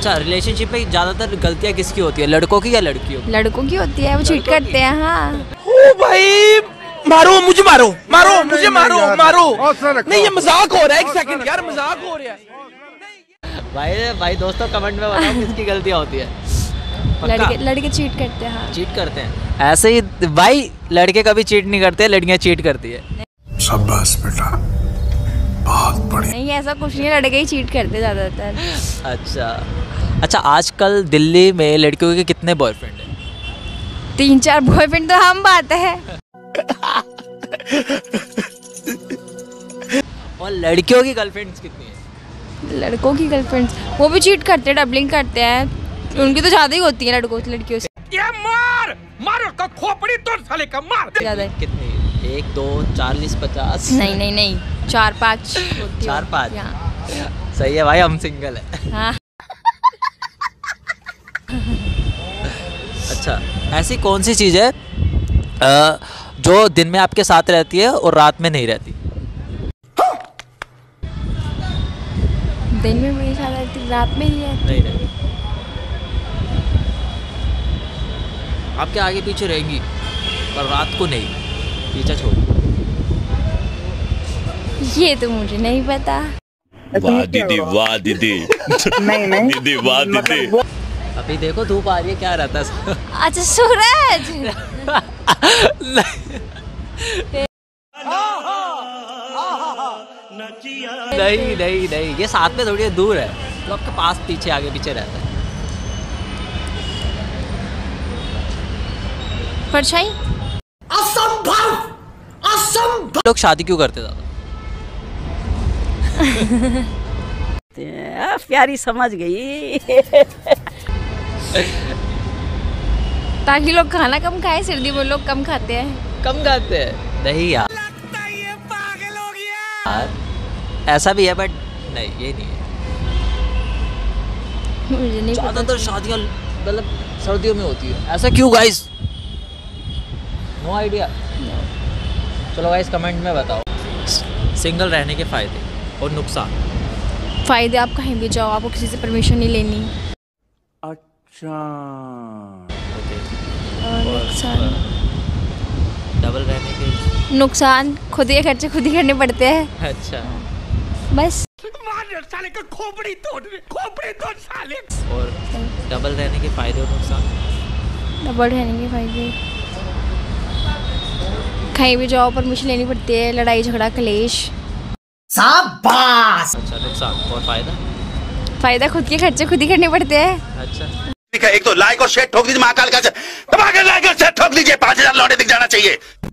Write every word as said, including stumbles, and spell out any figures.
अच्छा, रिलेशनशिप में ज्यादातर गलतियाँ किसकी होती है, लड़कों की या लड़कियों की? लड़कों की होती है, वो चीट करते हैं। हाँ ओ भाई, मारो मुझे, मारो मारो मुझे, मारो मारो। नहीं ये मजाक हो रहा है, एक सेकंड यार, मजाक हो रहा है। भाई भाई दोस्तों कमेंट में बताओ किसकी गलतियाँ होती है। लड़के लड़के चीट करते हैं। हाँ चीट करते हैं ऐसे ही भाई, लड़के कभी चीट नहीं करते, लड़कियाँ चीट करती है। शाबाश बेटा, बहुत बढ़िया। नहीं ऐसा कुछ नहीं है, लड़के ही चीट करते ज्यादातर। अच्छा अच्छा, आजकल दिल्ली में लड़कियों के कितने बॉयफ्रेंड हैं? तीन चार बॉयफ्रेंड तो हम बात है। और लड़कियों की गर्लफ्रेंड्स कितनी है? लड़कों की गर्लफ्रेंड्स वो भी चीट करते हैं, डबलिंग करते हैं, उनकी तो ज्यादा ही होती है लड़कों से लड़कियों से। ये मार मारो का खोपड़ी तोड़ साले का, मार। ज्यादा है। कितनी? एक दो चालीस पचास? नहीं नहीं नहीं, चार पाँच होती चार पाँच? हाँ। सही है भाई, हम सिंगल है। हाँ। अच्छा, ऐसी कौन सी चीज़ है अ, जो दिन में आपके साथ रहती है और रात में नहीं रहती? दिन में मेरे साथ रहती, रात में ही रहती। नहीं रहती। आपके आगे पीछे रहेंगी पर रात को नहीं, पीछा छोड़। ये तो मुझे नहीं पता। वाह दीदी, वाह दीदी। नहीं नहीं दीदी, वाह दीदी। अभी देखो धूप आ रही है, क्या रहता है? अच्छा सूरज। नहीं नहीं नहीं, ये साथ में थोड़ी दूर है, तो आपके पास पीछे आगे पीछे रहता है। परछाई। असंभव, असंभव। लोग शादी क्यों करते ज़्यादा? प्यारी समझ गई। ताकि लोग खाना कम खाए, सर्दी में लोग कम खाते हैं। कम खाते हैं? नहीं यार, लगता है ये पागल हो गया। यार ऐसा भी है, बट नहीं, ये नहीं है। मुझे नहीं पता। ज़्यादातर शादियाँ मतलब सर्दियों में होती है, ऐसा क्यों गाइस? No idea. चलो गाइस कमेंट में बताओ सिंगल रहने के फ़ायदे और नुकसान। फायदे, आप कहीं भी जाओ, आपको किसी से परमिशन नहीं लेनी। अच्छा, ओके। और नुकसान, डबल रहने के? नुकसान खुद के खर्चे खुद ही करने पड़ते हैं। अच्छा। बस। मार साले का खोपड़ी तोड़, खोपड़ी तोड़ साले। और डबल रहने के फ़ायदे और नुकसान? डबल रहने के फायदे, कहीं भी जाओ परमिशन लेनी पड़ती है, लड़ाई झगड़ा कलेश। शाबाश। अच्छा, नुकसान और फ़ायदा? फायदा खुद के खर्चे खुद ही करने पड़ते हैं। अच्छा, एक तो लाइक और शेयर ठोक दीजिए, महाकाल का दबा के लाइक और शेयर ठोक दीजिए, पाँच हजार लौटे दिख जाना चाहिए।